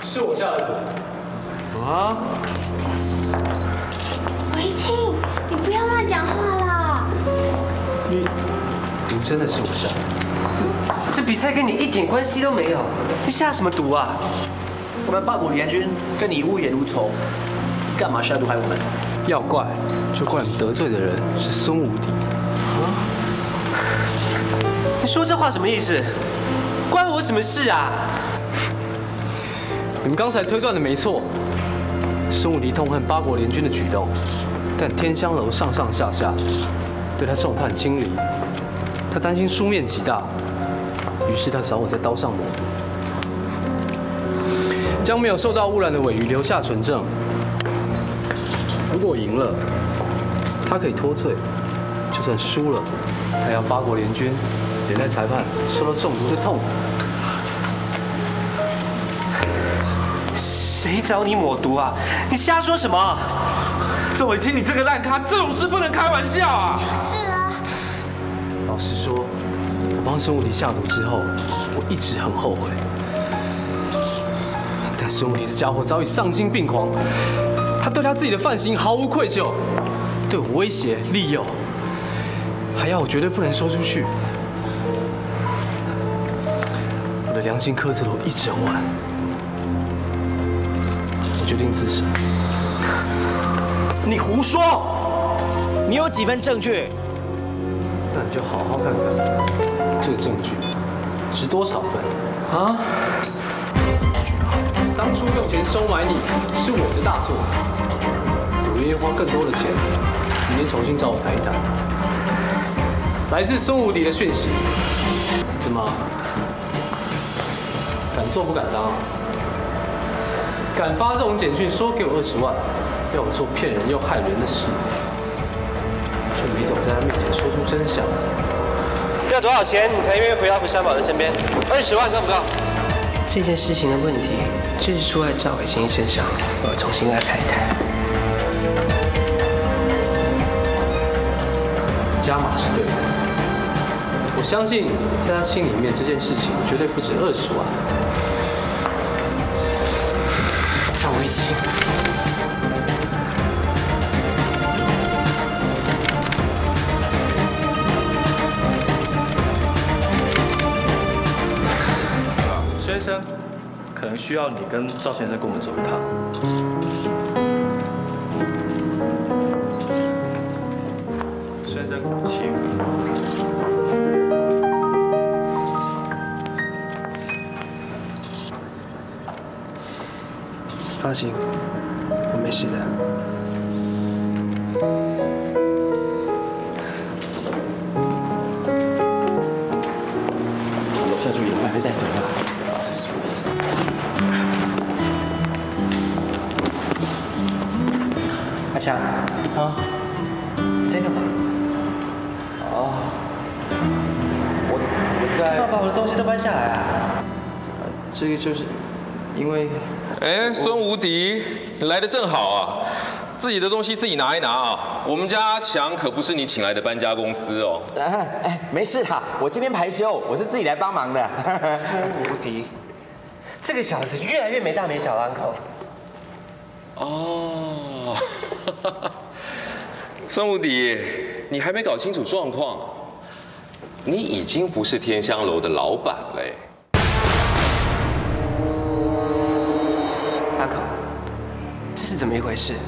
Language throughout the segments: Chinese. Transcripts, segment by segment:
是我下的毒。啊？ 维清，你不要乱讲话啦！ 毒真的是我下的，这比赛跟你一点关系都没有，你下什么毒啊？ 我们八国联军跟你无冤无仇，干嘛下毒害我们？ 要怪就怪你得罪的人是孙无敌。你说这话什么意思？关我什么事啊？你们刚才推断的没错，孙无敌痛恨八国联军的举动，但天香楼上上下下对他众叛亲离，他担心输面极大，于是他找我在刀上抹毒，将没有受到污染的尾鱼留下纯正。如果赢了，他可以脱罪；就算输了，他要八国联军连带裁判受到中毒的痛苦。谁找你抹毒啊？你瞎说什么？ 郑伟清，你这个烂咖，这种事不能开玩笑啊！ 是啊。 老实说，我帮孙无敌下毒之后，我一直很后悔。但孙无敌这家伙早已丧心病狂，他对他自己的犯行毫无愧疚，对我威胁利诱，还要我绝对不能说出去。我的良心苛责了我一整晚，我决定自首。 你胡说！你有几分证据？ 那你就好好看看这个证据值多少分啊！当初用钱收买你是我的大错，我愿意花更多的钱，明天重新找我谈一谈。来自孙无敌的讯息，怎么敢做不敢当？敢发这种简讯说给我20万，要我做骗人又害人的事，却没总在他面前说出真相。要多少钱你才愿意回到福山宝的身边？20万够不够？这件事情的问题就是出在赵伟清身上，我要重新来谈一谈。加码是对的，我相信在他心里面这件事情绝对不止20万。赵伟清。 先生，可能需要你跟赵先生跟我们走一趟。先生，请。 放心，我没事的。下注也会被带走的。阿强啊，你在干嘛？我在。要把我的东西都搬下来啊！这个就是因为。 哎，孙无敌，你来的正好啊！自己的东西自己拿一拿啊！我们家阿强可不是你请来的搬家公司哦。 没事啦，我今天排休，我是自己来帮忙的。 孙无敌，这个小子越来越没大没小了，uncle。 哦，孙无敌，你还没搞清楚状况，你已经不是天香楼的老板嘞。 uncle，这是怎么一回事？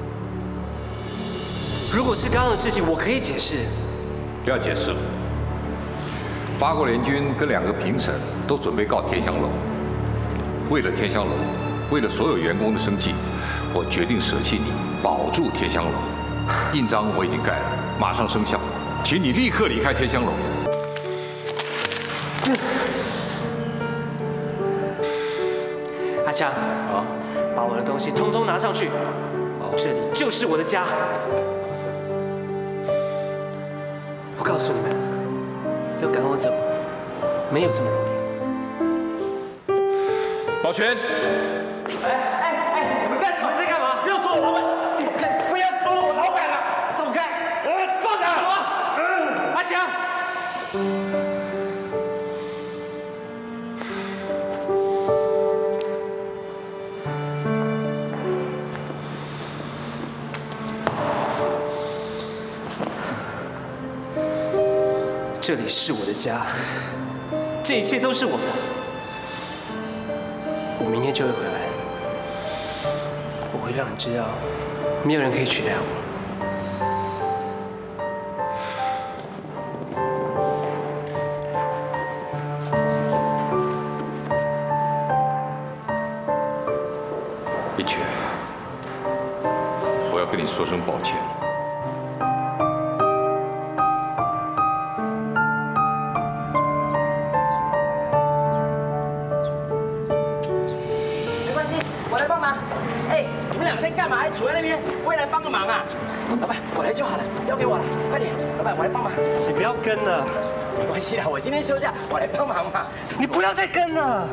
如果是刚刚的事情，我可以解释。 不要解释了。八国联军跟2个评审都准备告天香楼。为了天香楼，为了所有员工的生计，我决定舍弃你，保住天香楼。印章我已经盖了，马上生效，请你立刻离开天香楼。 阿强啊，把我的东西通通拿上去，这里就是我的家。我告诉你们，要赶我走，没有这么容易。 保全， 你们干什么？在干嘛？ 不要捉我老板！不要捉我老板了！松开！ 放开！什么？阿强！ 这里是我的家，这一切都是我的。我明天就会回来，我会让你知道，没有人可以取代我。 一拳，我要跟你说声抱歉。 没关系，我来帮忙。哎，你们两个在干嘛？还杵在那边？我也来帮个忙啊！老板，我来就好了，交给我了，快点！老板，我来帮忙。 你不要跟了， 没关系啦，我今天休假，我来帮忙嘛。 你不要再跟了。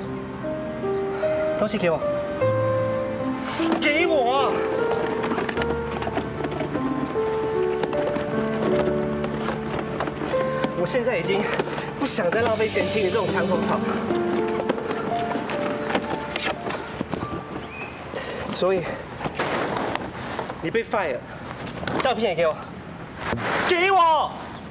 东西给我，给我！我现在已经不想再浪费钱请你这种墙头草，所以你被 fire， 照片也给我，给我！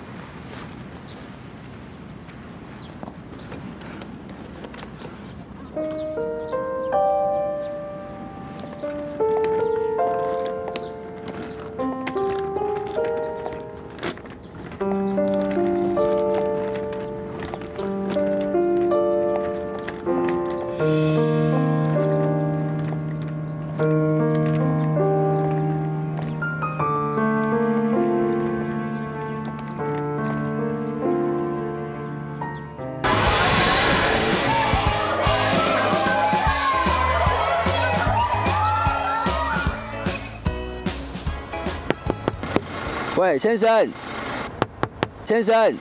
喂，先生，先生，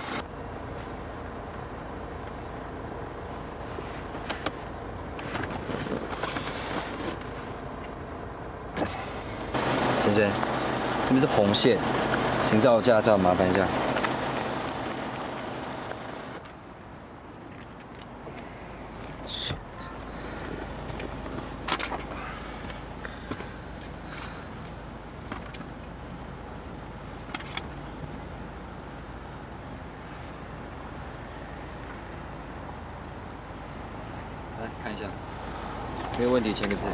先生，这边是红线，行照驾照麻烦一下。来看一下，没有问题，签个字。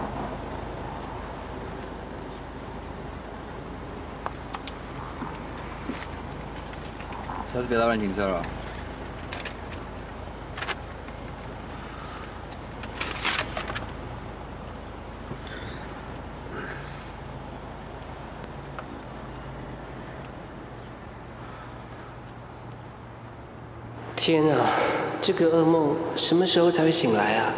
下次别再乱停车了。 天啊，这个噩梦什么时候才会醒来啊？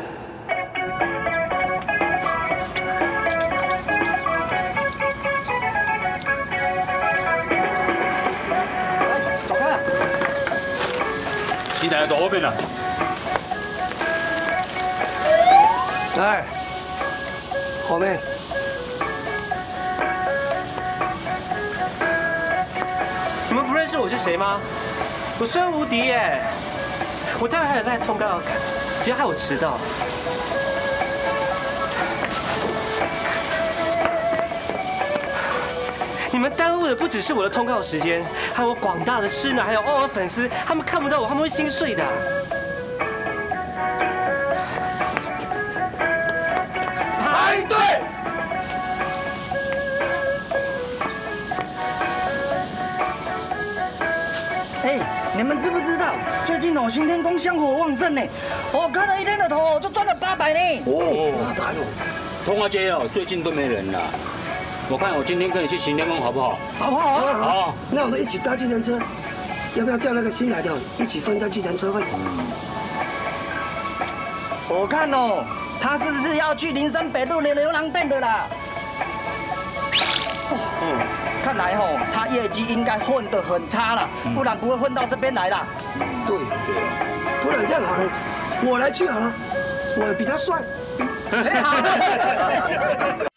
哎，走开！ 你在左边啊？ 来，后面。你们不认识我是谁吗？我孙无敌耶！我待会还有赖通告要赶，不要害我迟到。你们耽误的不只是我的通告时间，还有我广大的师奶，还有偶尔粉丝，他们看不到我，他们会心碎的。排队！ 哎，你们知不知道最近新天宫香火旺盛呢？开了一天的头就赚了800呢。 哦，800哦！通化街哦，最近都没人了。我看我今天跟你去行天宫好不好？ 好不好啊？ 好。 那我们一起搭计程车，要不要叫那个新来的一起分担计程车费？ 我看他是要去林森北路的牛郎店的啦。看来他业绩应该混得很差了，不然不会混到这边来啦。 对，不然这样好了，我来去好了，我比他帅。